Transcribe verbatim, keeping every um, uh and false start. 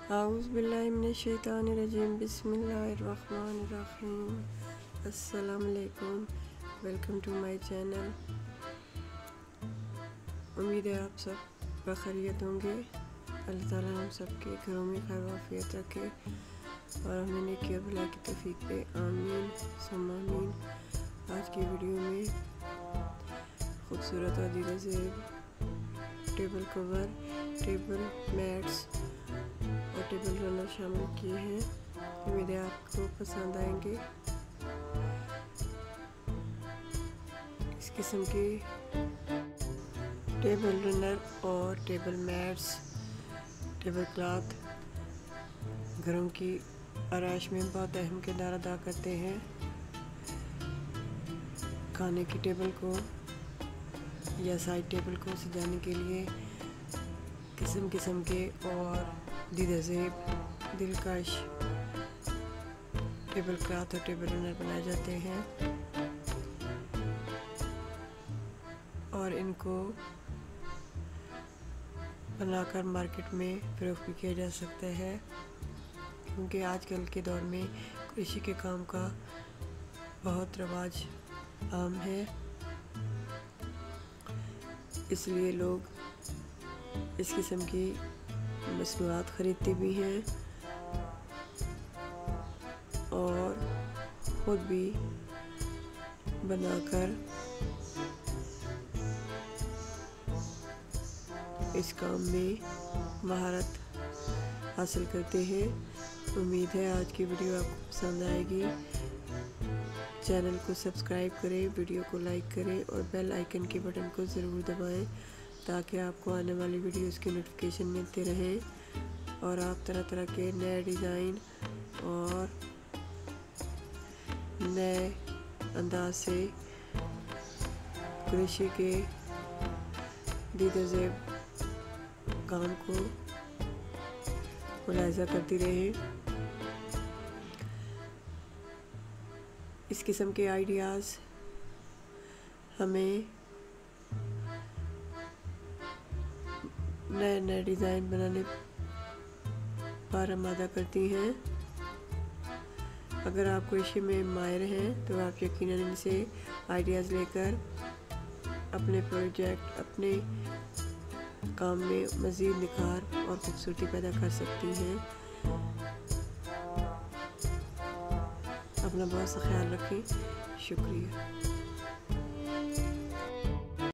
आऊज़ुबिल्लाहिमिनश्शैतानिर्रजीम बिस्मिल्लाहिर्रहमानिर्रहीम। अस्सलाम वालेकुम, वेलकम टू माय चैनल। उम्मीद है आप सब बखैरियत होंगे। अल्लाह ताला हम सब के घरों में खैर वाफियत रखे और हमें नेकी और भलाई की तौफीक दे, आमीन सुम्मा आमीन। आज की वीडियो में खूबसूरत और दीदा से टेबल कवर, टेबल मैट्स और टेबल रनर शामिल किए हैं। उम्मीद है आपको पसंद आएंगे। इस किस्म के टेबल रनर और टेबल मैट्स, टेबल क्लॉथ घरों की आराइश में बहुत अहम किरदार अदा करते हैं। खाने की टेबल को या साइड टेबल को सजाने के लिए किस्म किस्म के और दीदाज़ेब दिलकश टेबल क्लॉथ और टेबल रनर बनाए जाते हैं और इनको बनाकर मार्केट में फ़रोख्त भी किया जा सकता है, क्योंकि आजकल के दौर में कृषि के काम का बहुत रवाज आम है। इसलिए लोग इस किस्म की मसनूआत ख़रीदते भी हैं और ख़ुद भी बनाकर इस काम में महारत हासिल करते हैं। उम्मीद है आज की वीडियो आपको पसंद आएगी। चैनल को सब्सक्राइब करें, वीडियो को लाइक करें और बेल आइकन के बटन को ज़रूर दबाएं ताकि आपको आने वाली वीडियोस की नोटिफिकेशन मिलते रहे और आप तरह तरह के नए डिज़ाइन और नए अंदाज से कृषि के दीदाज़ेब काम को मुलाहिज़ा करती रहें। इस किस्म के आइडियाज़ हमें नए नए डिज़ाइन बनाने पर आमादा करती हैं। अगर आप कृषि में माहिर हैं तो आप यकीनन इनसे आइडियाज़ लेकर अपने प्रोजेक्ट, अपने काम में मज़ीद निखार और खूबसूरती पैदा कर सकती हैं। अपना बहुत सा ख्याल रखें। शुक्रिया।